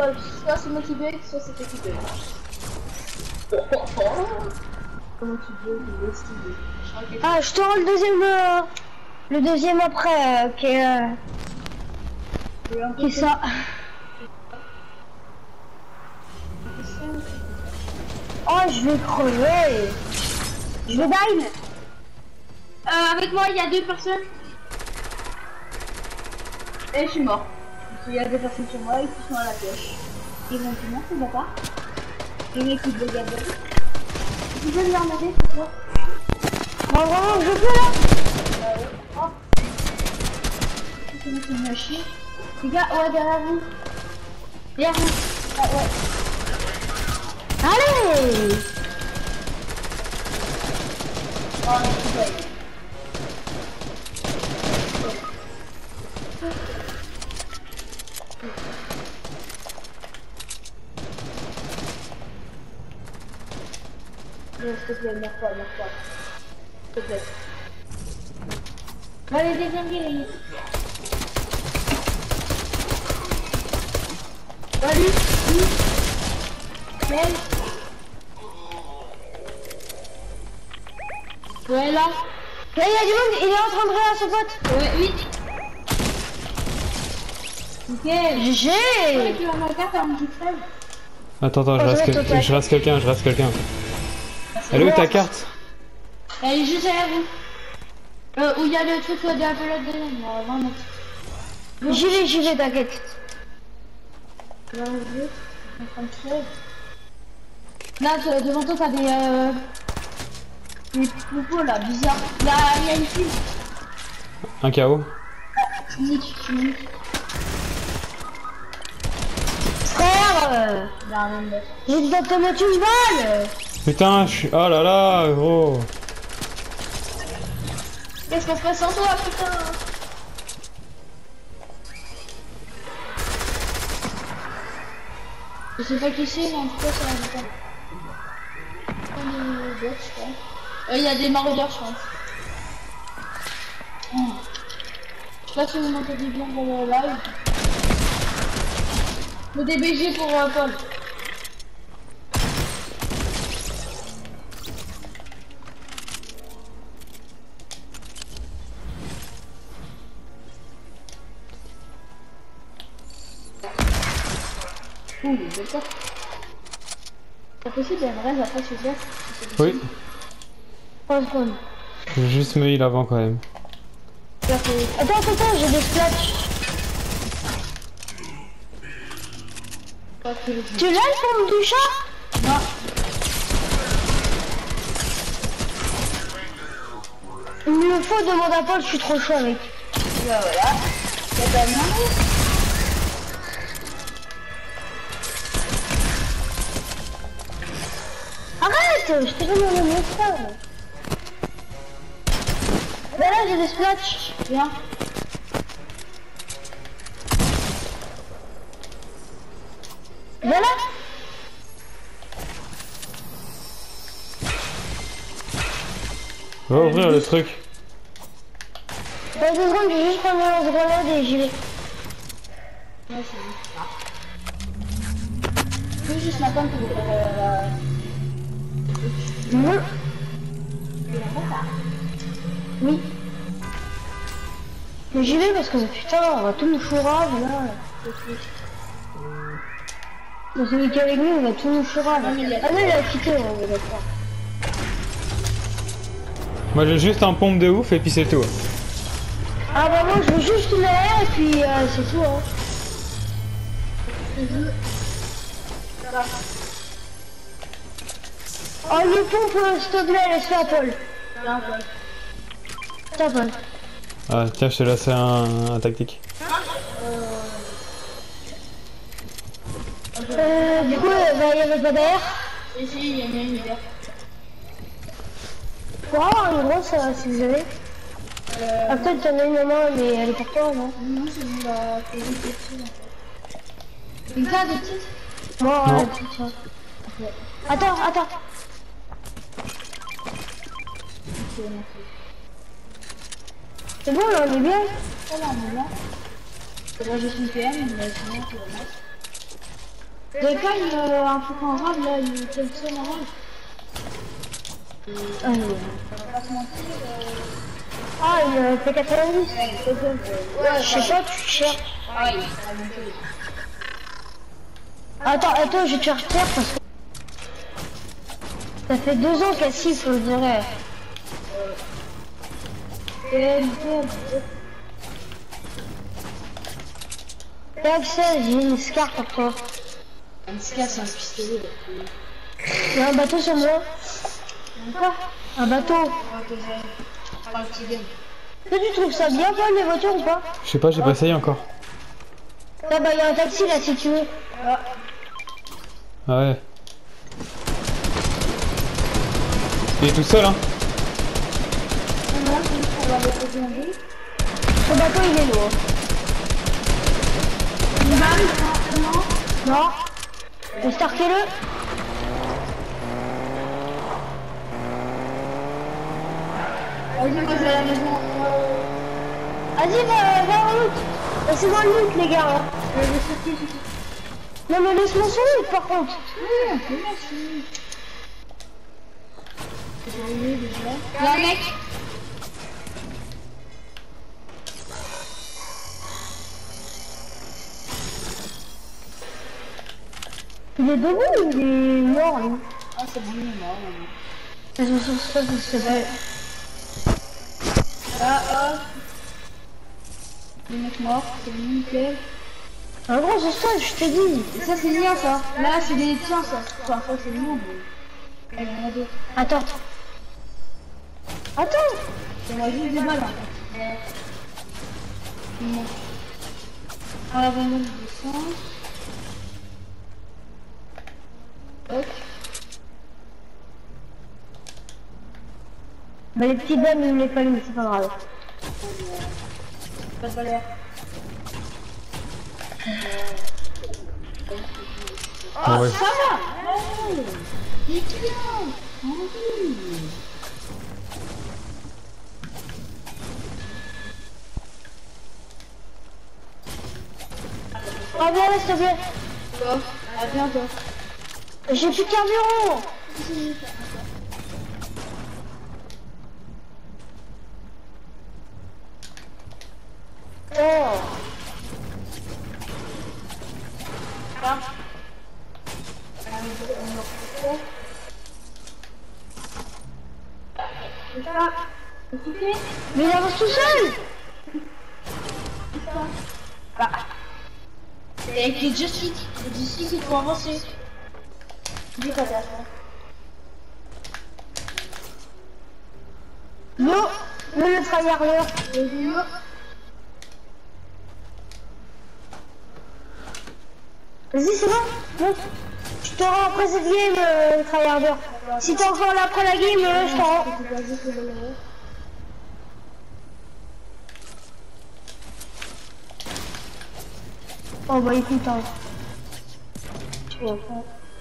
Paul, soit c'est moi qui bug, soit c'est toi qui bug. Comment tu veux, je laisse tomber. Ah, je te rends le deuxième après, qui est ça. Oh, je vais crever. Je vais dive. Avec moi, il y a 2 personnes. Et je suis mort. Il y a 2 personnes sur moi et qui sont à la pioche. Ils vont tout le monde, c'est d'accord. Les mecs qui bug à bug. Tu peux me remonter, c'est toi? Non, vraiment, je peux là. Oh. C'est moi qui me chier. Les gars, ouais, derrière vous. Derrière vous. Ah, ouais. Allez. Oh, mais ouais. S'il te plaît, meurs-toi. S'il te plaît. Allez, déglinguez. Salut. Mel. Ouais, là. Là, il y a du monde, il est en train de rire à son pote. Ouais, oui. Ok. GG. Tu vas ma carte en G13. Attends, je reste quelqu'un. Elle est où ta carte? Elle est juste derrière vous. Où il y a le truc de la pelote de laine, à 20 mètres. J'y vais, t'inquiète. Là, devant toi, t'as des propos là, bizarres. Il y a une fille. Un KO. Unique. Frère, j'ai besoin de te mettre une balle. Putain, je suis... Oh là là, gros. Qu'est-ce qu'on fait sans toi, putain? Je sais pas qui c'est, mais en tout cas, ça va pas. Il y a des maraudeurs, je pense. Je sais pas si vous m'entendez bien dans le live. Le DBG pour Paul. Ouh, d'accord. C'est possible, il y a une raise après sur glace. Oui. 3 secondes. J'ai juste me heal avant quand même. Attends, j'ai des splats. Tu l'as le forme du chat? Non. Il me le faut, demande à Paul, je suis trop chaud avec. Bah voilà. Y'a pas de main. Arrête, je t'ai donné le message. Bah là, j'ai des splats. Viens. Voilà. Va ouvrir le truc. Dans 2 secondes, je vais juste prendre mon lance-grenade et j'y vais. Ouais, c'est juste. Je veux juste m'attendre pour Non. Oui. Mais j'y vais parce que putain, on va tout nous chourave là. Dans celui qui est avec nous, on va tout nous chourave. Ah non, il a quitté, on va d'accord. Moi j'ai juste un pompe de ouf et puis c'est tout. Ah bah moi je veux juste une AR et puis c'est tout hein. Oh le pompe s'il te plaît, laisse faire Paul. Tiens Paul. Ah tiens, je te laisse un tactique. Du coup, il y avait pas d'air. Et si, il y a une idée. Pour avoir une grosse, si vous avez. Ah peut-être t'en as une à moi, mais elle est pour toi, non? Non, c'est une petite en fait. Une carte de petite? Moi, Non. la petite, ça. Attends. Ok, merci. C'est bon là, on est bien. Ça va, on est là. C'est vrai, juste une PM, mais sinon, c'est le match. T'avais pas un truc en rade là, une Thompson en rade? Ah, non. On va pas se mentir, Ah, une P90. ouais, Je sais pas, tu cherches. ouais, ça a monté. Attends, je vais te faire taire parce que ça fait 2 ans qu'elle siffle, je dirais. Nickel. Et Axel, j'ai une scar pour toi. Un Scar, c'est un pistolet. Il y a un bateau sur moi. Quoi? Un bateau. Ok, j'ai pas le petit gun. Toi, tu trouves ça bien, Paul, les voitures ou pas? Je sais pas, j'ai pas essayé encore. Ah bah, il y a un taxi là si tu veux. Ah ouais. Il est tout seul, hein. Non, c'est juste pour voir le côté en vie. Ce bateau, il est lourd. Une balle, non? Non. Startez-le. Vas-y, moi je vais à la maison. Vas-y, va en loot. Laissez-moi le loot, les gars. Hein. Je vais sortir. Non, mais laisse-moi son loot, par contre. Oui, on peut merci. J'ai oublié déjà. Là, mec. Il est debout ou il est mort, lui? Ah, c'est bon, il est mort maintenant. C'est vrai. Ah, le mec mort, c'est nickel. Un gros saucetage, je t'ai dit. Et ça, c'est bien ça. Là, c'est des tiens, ça. Enfin, ça, c'est mignon, mais. Il y en a d'autres. Attends. Ça va juste des balles en fait. Non. Ah, la bonne descend. Hop. Bah, les petits dames, ils me les fallait, mais c'est pas grave. Pas de valeur. Ah ouais. Ça va. Ouais. Il est bien. Tranquille. Ah, viens là, s'il te plaît. Bon, à bientôt. J'ai plus de carburant. Oh. Ah. Mais il avance tout seul. Et avec les joysticks il faut avancer. Dis pas ça. Yo, le tryharder. Vas-y, c'est bon. Monte. Je te rends après cette game, le tryharder. Si t'es encore là après la game, je t'en rends. Oh bah écoute, hein. Tu vas faire.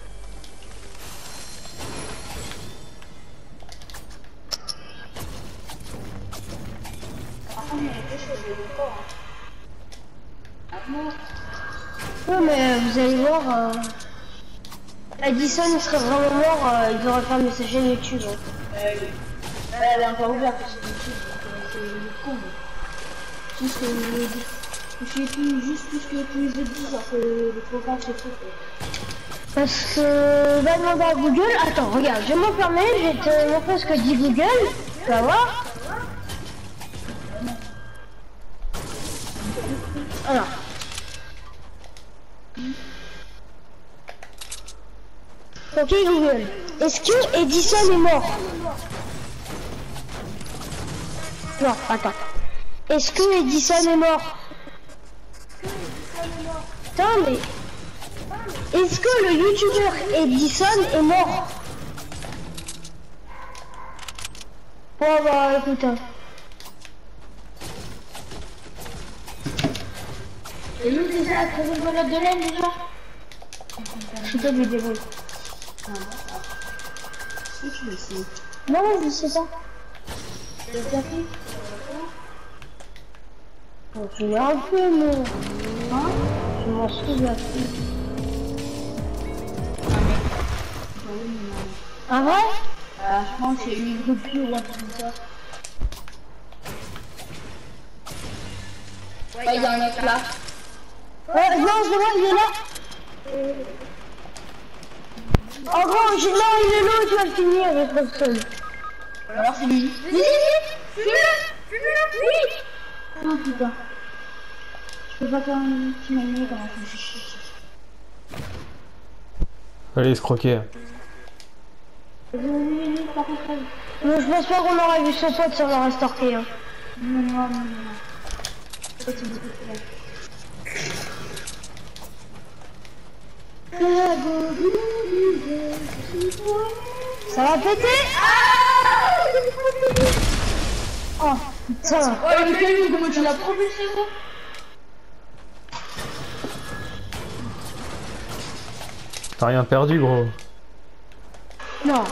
Ouais, mais vous allez voir, Addison serait vraiment mort, il aurait fermé sa chaîne YouTube. Hein. Elle est encore ouverte parce que c'est le con. Tout ce que je sais plus, juste tout ce que tous les autres disent, alors que le programme c'est faux. Parce que, va demander à Google, attends, regarde, je vais m'enfermer, je vais te montrer ce que dit Google, tu vas voir. Alors. Ok Google, est-ce que Edison est mort? Non, attends. Est-ce que Edison est mort? Putain, mais... Est-ce que le youtubeur Edison est mort? Bon bah écoute. Hein. Et nous déjà, trouvé une bonne de laine déjà. Je suis pas du débrouille. Si tu le sais. Non, je sais pas. Tu l'as déjà fait? Oh, tu l'as un peu, moi. Hein? Je m'en souviens plus. Ah ouais? Je pense que c'est une rupture ou un truc comme ça. Ouais, il y a un mec là. Non, c'est moi, il est là. Oh gros, non, il est là, tu vas le finir, je trouve seul. Alors c'est lui. Fume-le, oui. Oh putain. Je peux pas faire un petit moment quand même. Allez, escroquer. Mais je pense pas qu'on aurait vu son pote, ça l'aurait stalké. Hein. Non. Ça va péter. Oh putain. Ouais, mais Camille, comment tu l'as propulsé ça? T'as rien perdu, gros. Non.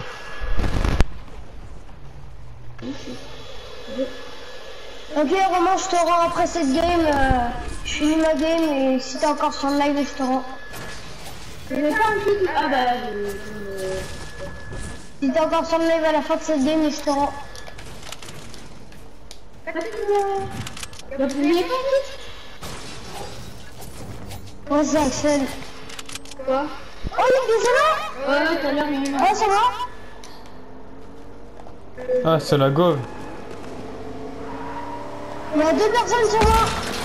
Ok, Romain, je te rends après cette game. Je finis ma game et si t'es encore sur le live, je te rends. Ah bah... Si t'es encore sur le live à la fin de cette game, je te rends. Ouais, c'est Axel. Quoi? Oh, il y a des là. Ouais, tout à l'heure, il y en a. Ouais, ça va. Ah, c'est la gauve. Il y a 2 personnes sur moi.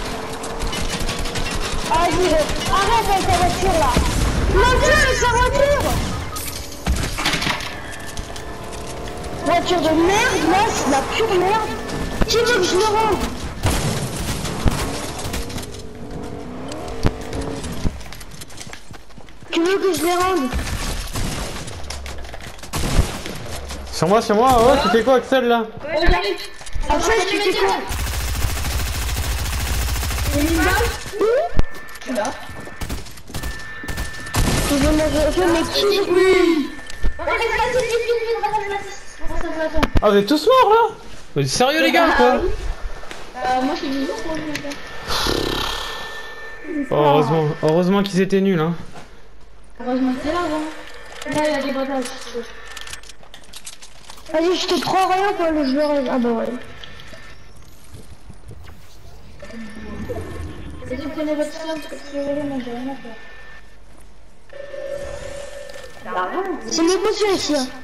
Vas-y, arrête avec ta voiture là. Mon Dieu, avec sa voiture. Voiture de merde, là, c'est de la pure merde. Qui veut que je le rende? Tu veux que je les rende? Sur moi, oh, tu fais quoi, Axel, là? Ouais, j'arrive. Après, tu fais quoi? Il y a une balle. Tu l'as. Je me mais qui? Ah, vous êtes tous morts, là? Vous êtes sérieux, les gars, quoi? Moi, je suis venu pour le jeu. Oh, heureusement qu'ils étaient nuls, hein. Heureusement que t'es là, vraiment. Là, il y a des batailles. Vas-y, je te prends rien pour le joueur. Ah bah ouais. Et tu connais votre somme parce que tu veux moi j'ai rien à faire. C'est mes potions ici. Hein.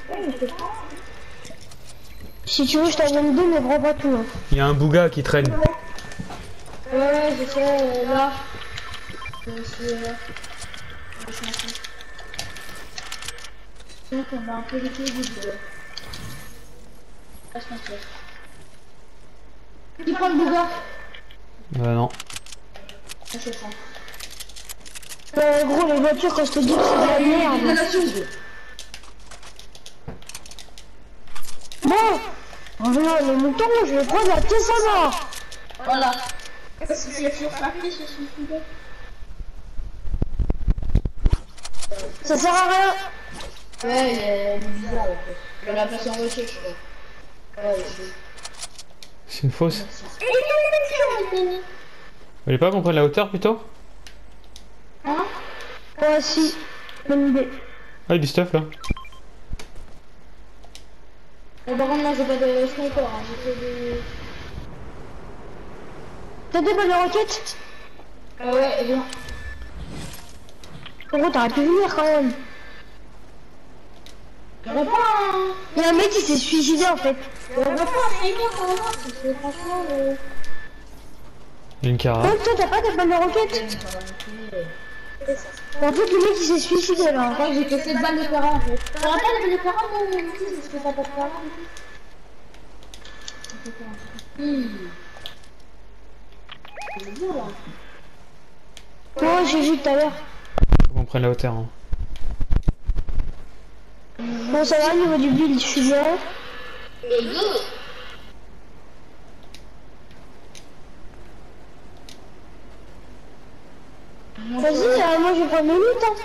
Si tu veux, je t'en donne 2, mais prends pas tout. Hein. Il y a un bouga qui traîne. Ouais, je sais, là. Je suis là. Donc on va un peu l'équilibre. Passe ma pièce. Qui prend le bouga? Non. C'est ça. Gros, les voitures, quand je te dis que c'est de la merde. Bon, revenons les moutons, je vais prendre la pièce en or. Voilà. C'est toujours pas fait sur son bouga. Ça sert à rien. Ouais, il est bizarre en fait. On l'a placé en voiture, je crois. Ouais, C'est une fausse. Vous voulez pas qu'on prenne la hauteur, plutôt? Hein? Ouais, si. Bonne idée. Ah, il y a du stuff, là. Par contre, moi j'ai pas de sniper, hein. J'ai fait des... T'as des bonnes roquettes? Ouais, et bien. Gros, t'aurais pu venir quand même. Y'aurait pas un... Il y a un mec qui s'est suicidé en fait. Y'aurait pas un sniper quand même, parce que franchement... Il y a une cara. Ouais, toi, t'as pas de bonnes roquettes? En fait, le mec il s'est suicidé là. Je crois que j'ai que 7 balles de terrain en fait. T'aurais pas de balles de terrain, mon petit, parce que t'as pas de terrain du tout. Ouais, j'ai vu tout à l'heure. Faut qu'on prenne la hauteur, hein. Bon, ça va, au niveau du build, je suis bien. Et go! Vas-y, moi je vais prendre mes luttes. Hein.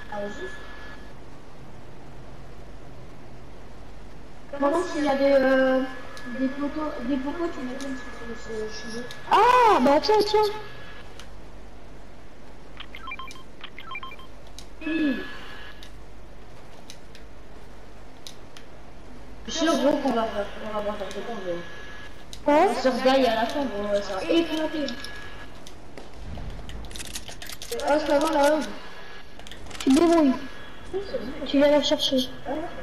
Par contre, s'il y a des poteaux, tu mets comme sur ce sujet. Ah, bah tiens, tiens. Je suis sûr gros qu'on va faire ce temps, mais... Ouais. On se regaille à la fin, bon, ouais, ça va éclater. Ah, c'est avant là-haut. Tu te débrouilles. Tu viens la chercher. Je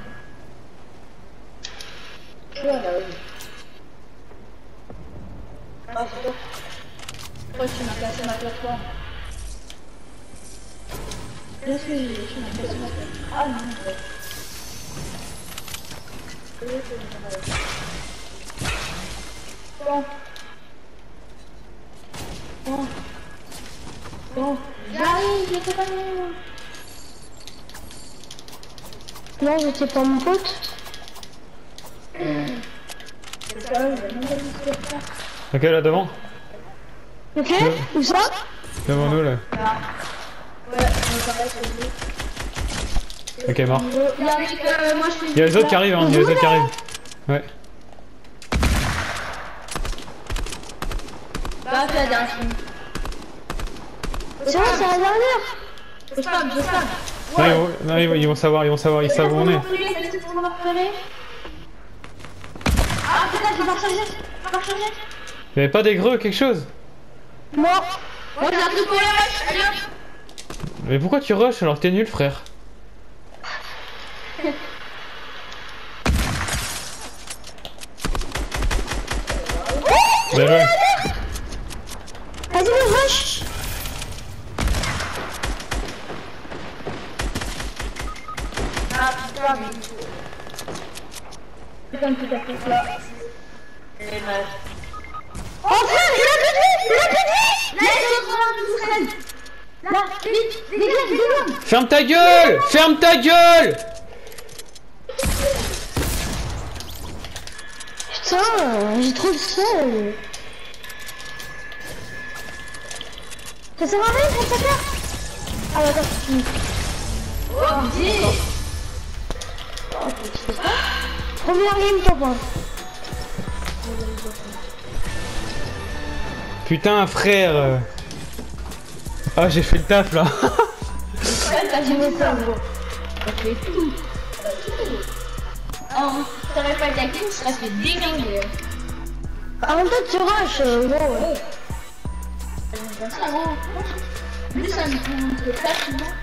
suis là, là-haut. Ah, c'est toi. Pourquoi tu m'as cassé ma plateforme? Je suis, tu m'as cassé ma plateforme. Ah non, ouais. Bon. Bon. Bon. J'arrive, je sais pas. Non, j'étais pas mon pote. Ok, là devant. Ok, où ça? Devant nous, là. Ouais, ça va être Ok, mort. il y a un mec, moi je fais Il y a les autres qui arrivent, hein. Il y a les autres qui arrivent. Ouais. Bah, fais la dernière. C'est vrai, c'est la dernière. Je spam. Non, ils vont savoir, ils savent où on est. Ah putain, j'ai pas rechargé. Il y avait pas des greux, quelque chose? Moi. Oh, j'ai un truc pour les rush, allez hop. Mais pourquoi tu rushes alors que t'es nul, frère? Bien joué. Vas-y, le rush. Ah putain, mais... Putain, tout à fait là. Et mal. Oh frère, il a plus de vie. Là, il est là, vite, dégage. Ferme ta gueule! Ferme ta gueule! Putain, j'ai trop de seul. Ça sert à rien, ça sert à rien. Ah, attends, c'est fini. Oh, dis. Première game, top 1. Putain, frère! Ah, j'ai fait le taf là! Tu m'étonnes, gros. Ça fait tout. Oh, t'aurais pas été avec nous, ça serait fait déglinguer. En même temps, tu rush, gros. Comme ça, gros. Lui, ça me fait facilement.